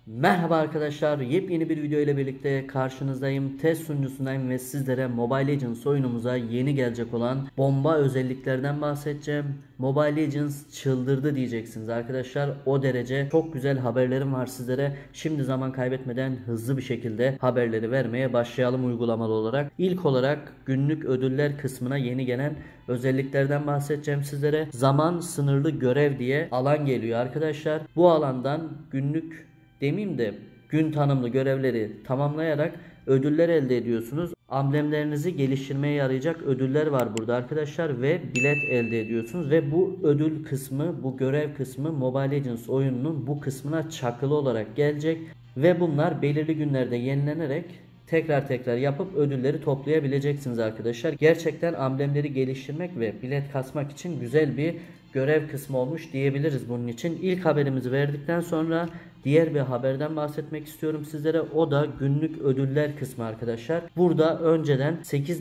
Merhaba arkadaşlar, yepyeni bir video ile birlikte karşınızdayım. Test sunucusundayım ve sizlere Mobile Legends oyunumuza yeni gelecek olan bomba özelliklerden bahsedeceğim. Mobile Legends çıldırdı diyeceksiniz arkadaşlar. O derece çok güzel haberlerim var sizlere. Şimdi zaman kaybetmeden hızlı bir şekilde haberleri vermeye başlayalım uygulamalı olarak. İlk olarak günlük ödüller kısmına yeni gelen özelliklerden bahsedeceğim sizlere. Zaman sınırlı görev diye alan geliyor arkadaşlar. Bu alandan günlük demeyeyim de gün tanımlı görevleri tamamlayarak ödüller elde ediyorsunuz. Amblemlerinizi geliştirmeye yarayacak ödüller var burada arkadaşlar ve bilet elde ediyorsunuz ve bu ödül kısmı, bu görev kısmı Mobile Legends oyununun bu kısmına çakılı olarak gelecek ve bunlar belirli günlerde yenilenerek tekrar yapıp ödülleri toplayabileceksiniz arkadaşlar. Gerçekten amblemleri geliştirmek ve bilet kasmak için güzel bir görev kısmı olmuş diyebiliriz bunun için. İlk haberimizi verdikten sonra diğer bir haberden bahsetmek istiyorum sizlere. O da günlük ödüller kısmı arkadaşlar. Burada önceden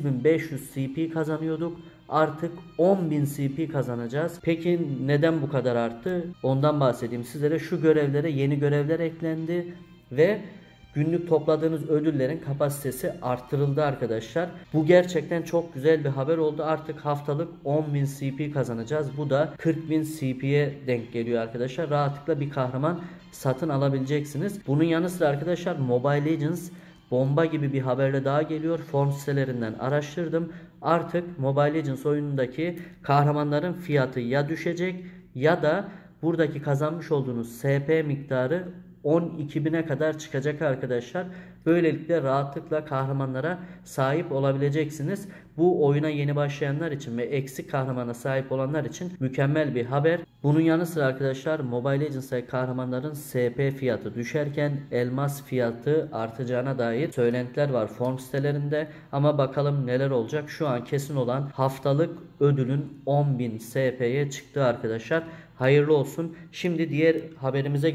8500 CP kazanıyorduk. Artık 10.000 CP kazanacağız. Peki neden bu kadar arttı? Ondan bahsedeyim sizlere. Şu görevlere yeni görevler eklendi ve günlük topladığınız ödüllerin kapasitesi arttırıldı arkadaşlar. Bu gerçekten çok güzel bir haber oldu. Artık haftalık 10.000 CP kazanacağız. Bu da 40.000 CP'ye denk geliyor arkadaşlar. Rahatlıkla bir kahraman satın alabileceksiniz. Bunun yanı sıra arkadaşlar Mobile Legends bomba gibi bir haberle daha geliyor. Form sitelerinden araştırdım. Artık Mobile Legends oyunundaki kahramanların fiyatı ya düşecek ya da buradaki kazanmış olduğunuz SP miktarı 12.000'e kadar çıkacak arkadaşlar. Böylelikle rahatlıkla kahramanlara sahip olabileceksiniz. Bu oyuna yeni başlayanlar için ve eksik kahramana sahip olanlar için mükemmel bir haber. Bunun yanı sıra arkadaşlar Mobile Legends'taki kahramanların SP fiyatı düşerken elmas fiyatı artacağına dair söylentiler var form sitelerinde. Ama bakalım neler olacak. Şu an kesin olan haftalık ödülün 10.000 SP'ye çıktı arkadaşlar. Hayırlı olsun. Şimdi diğer haberimize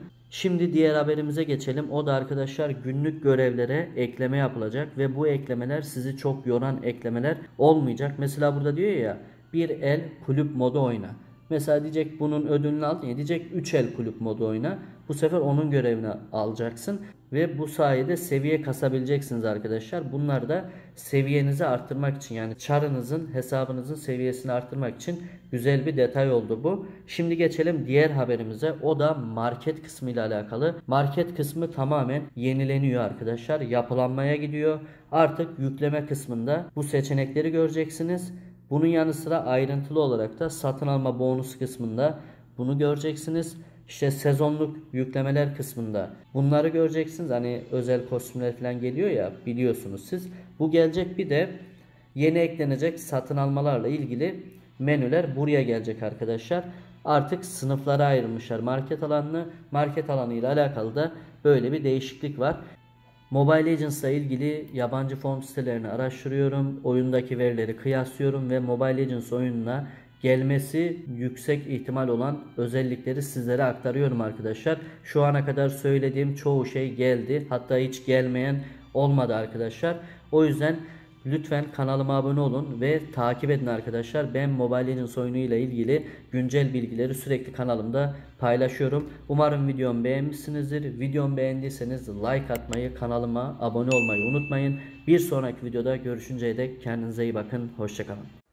geçelim. O da arkadaşlar günlük görevlere ekleme yapılacak ve bu eklemeler sizi çok yoran eklemeler olmayacak. Mesela burada diyor ya bir el kulüp modu oyna. Mesela diyecek bunun ödülünü al diye diyecek 3 el kulüp modu oyna. Bu sefer onun görevini alacaksın ve bu sayede seviye kasabileceksiniz arkadaşlar. Bunlar da seviyenizi arttırmak için, yani çarınızın, hesabınızın seviyesini arttırmak için güzel bir detay oldu bu. Şimdi geçelim diğer haberimize. O da market kısmı ile alakalı. Market kısmı tamamen yenileniyor arkadaşlar. Yapılanmaya gidiyor. Artık yükleme kısmında bu seçenekleri göreceksiniz. Bunun yanı sıra ayrıntılı olarak da satın alma bonus kısmında bunu göreceksiniz. İşte sezonluk yüklemeler kısmında bunları göreceksiniz. Hani özel kostümler falan geliyor ya, biliyorsunuz siz. Bu gelecek, bir de yeni eklenecek satın almalarla ilgili menüler buraya gelecek arkadaşlar. Artık sınıflara ayrılmışlar market alanını. Market alanı ile alakalı da böyle bir değişiklik var. Mobile Legends ile ilgili yabancı form sitelerini araştırıyorum. Oyundaki verileri kıyaslıyorum ve Mobile Legends oyununa gelmesi yüksek ihtimal olan özellikleri sizlere aktarıyorum arkadaşlar. Şu ana kadar söylediğim çoğu şey geldi. Hatta hiç gelmeyen olmadı arkadaşlar. O yüzden lütfen kanalıma abone olun ve takip edin arkadaşlar. Ben Mobile Legends oyunu ile ilgili güncel bilgileri sürekli kanalımda paylaşıyorum. Umarım videomu beğenmişsinizdir. Videomu beğendiyseniz like atmayı, kanalıma abone olmayı unutmayın. Bir sonraki videoda görüşünceye dek kendinize iyi bakın. Hoşça kalın.